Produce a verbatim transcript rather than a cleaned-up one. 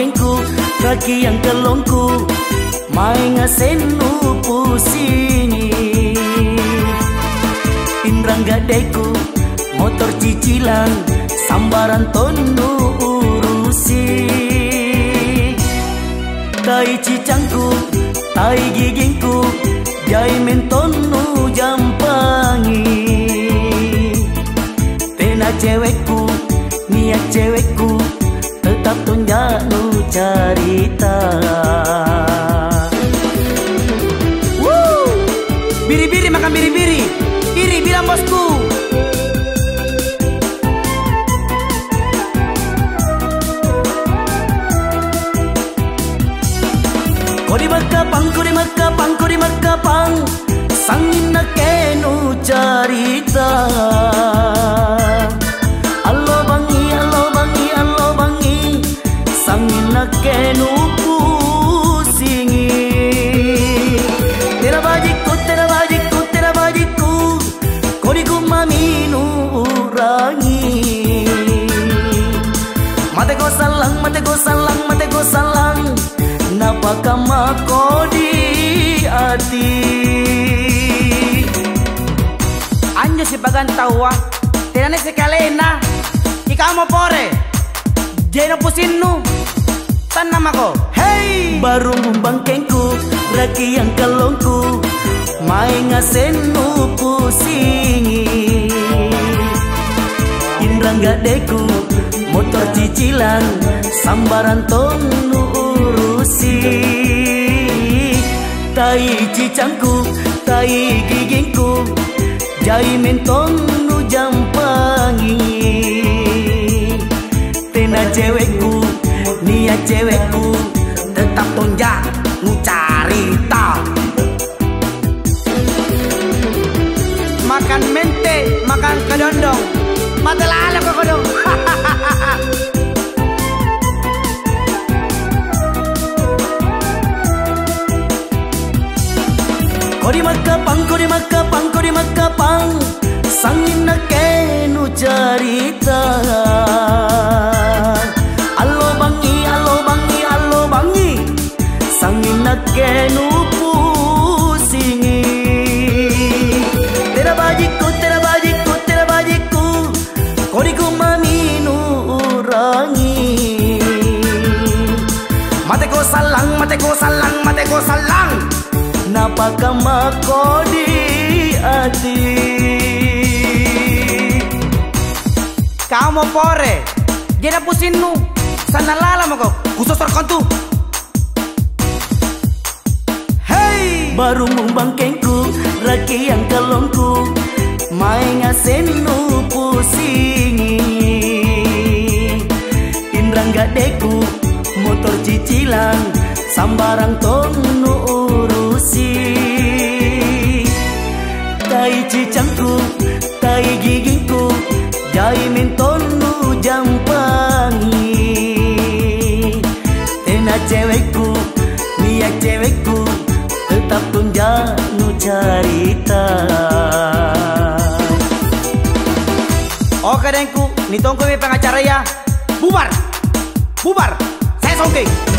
bangkengku, kaki yang kelongku, main ngasenu pusingi. Indrang gadeku, motor cicilan, sambaran tonu urusi. Tai cicangku, tai gigingku, jai mentonu jampangi. Tena cewekku, niat cewekku, tetap tunjanu carita. Woo! Biri-biri makan biri-biri, iri bilang bosku. Kodi makapang, kodi makapang, kodi makapang, sangin na kenu carita. Allo bangi, allo bangi, allo bangi, sangin na kenu pusingi. Tera bajiku, tera bajiku, tera bajiku, kodi kumaminu urangi. Mate ko salang, mate ko salang, mate ko salang, napaka makodi ati. Anjo si pagantawa, tenane si kalena, ikaw mo pore, jeno pusinu, tan nama ko, hey! Baru bangkengku, raki yang kalongku, main ngasenu pusingi. Indrang gadeku, motor cicilan, sambaran tonu urusi. Tai cicangku, tai gigingku, jai mentonu jampangi. Tena cewekku, niat cewekku, tetap tonjak ngucarita. Makan mente, makan kedondong, mata lala kok kedong. Kodi makapang, kodi makapang, kodi makapang, sangin na kenu carita. Allo bangi, allo bangi, allo bangi, sangin na kenu pusingi. Tera bajiku, tera bajiku, tera bajiku, kodi kumaminu urangi. Mate ko salang, mate ko salang, mate ko salang, napaka makodi ati. Kamu pore, jena pusinu, sana lala mo ko, kusosor kontu. Hey! Baru bangkengku, raki yang kalongku, main ngasenu pusingi. Indrang gadeku, motor cicilan, sambarang tonu urusi. Tai cicangku, tai gigingku, jai mentonu jampangi. Tena cewekku, niat cewekku, tetap tunjanu carita. Oke dengku, nitongku mi pengacara ya. Bubar, bubar, saya songking.